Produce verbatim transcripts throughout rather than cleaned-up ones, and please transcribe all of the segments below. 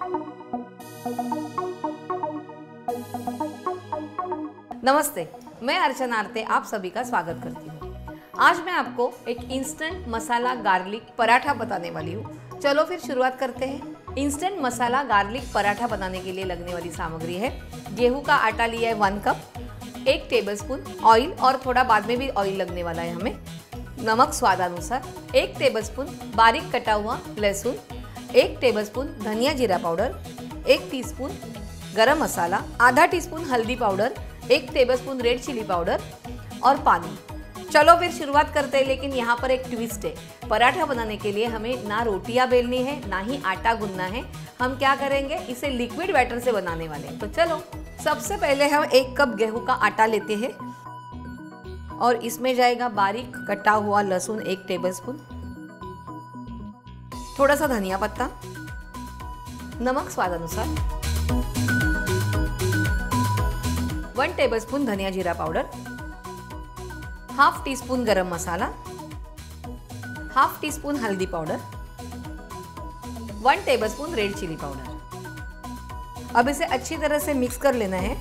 नमस्ते, मैं अर्चना आरते आप सभी का स्वागत करती हूँ। आज मैं आपको एक इंस्टेंट मसाला गार्लिक पराठा बताने वाली हूँ। चलो फिर शुरुआत करते हैं। इंस्टेंट मसाला गार्लिक पराठा बनाने के लिए लगने वाली सामग्री है, गेहूं का आटा लिया है वन कप, एक टेबलस्पून ऑयल और थोड़ा बाद में भी ऑयल लगने वाला है हमें, नमक स्वादानुसार, एक टेबलस्पून बारीक कटा हुआ लहसुन, एक टेबलस्पून धनिया जीरा पाउडर, एक टीस्पून गरम मसाला, आधा टीस्पून हल्दी पाउडर, एक टेबलस्पून रेड चिली पाउडर और पानी। चलो फिर शुरुआत करते हैं। लेकिन यहाँ पर एक ट्विस्ट है, पराठा बनाने के लिए हमें ना रोटियां बेलनी है ना ही आटा गूंदना है। हम क्या करेंगे, इसे लिक्विड बैटर से बनाने वाले हैं। तो चलो सबसे पहले हम एक कप गेहूं का आटा लेते हैं और इसमें जाएगा बारीक कटा हुआ लहसुन एक टेबलस्पून, थोड़ा सा धनिया पत्ता, नमक स्वादानुसार, वन टेबलस्पून धनिया जीरा powder, half teaspoon garam masala, half teaspoon हल्दी powder, one tablespoon red chilli powder. अब इसे अच्छी तरह से मिक्स कर लेना है।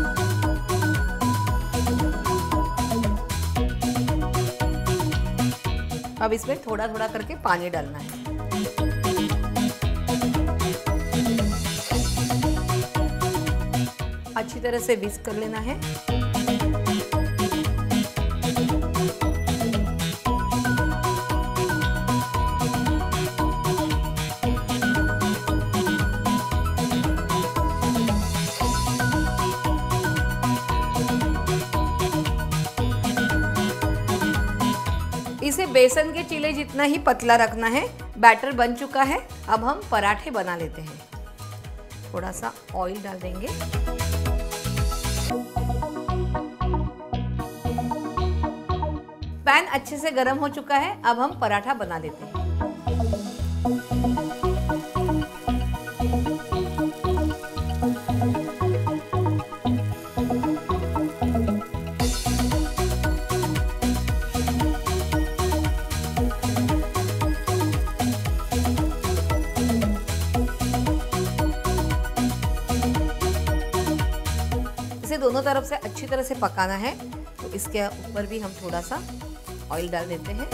अब इसमें थोड़ा थोड़ा करके पानी डालना है। अच्छी तरह से विस्क कर लेना है। इसे बेसन के चीले जितना ही पतला रखना है। बैटर बन चुका है, अब हम पराठे बना लेते हैं। थोड़ा सा ऑयल डाल देंगे। पैन अच्छे से गर्म हो चुका है, अब हम पराठा बना लेते हैं। इसे दोनों तरफ से अच्छी तरह से पकाना है, तो इसके ऊपर भी हम थोड़ा सा ऑयल डाल देते हैं।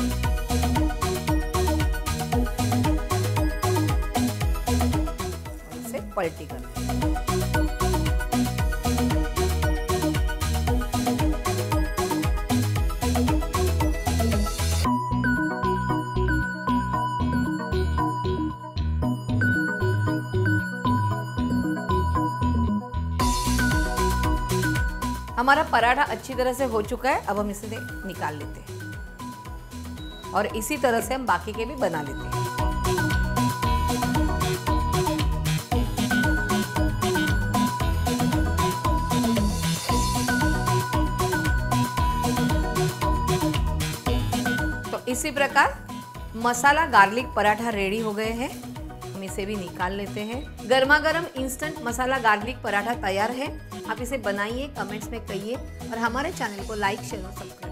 और इसे पलटी कर देते हैं। हमारा पराठा अच्छी तरह से हो चुका है, अब हम इसे निकाल लेते हैं और इसी तरह से हम बाकी के भी बना लेते हैं। तो इसी प्रकार मसाला गार्लिक पराठा रेडी हो गए हैं। हम इसे भी निकाल लेते हैं। गर्मा गर्म इंस्टेंट मसाला गार्लिक पराठा तैयार है। आप इसे बनाइए, कमेंट्स में कहिए और हमारे चैनल को लाइक शेयर और सब्सक्राइब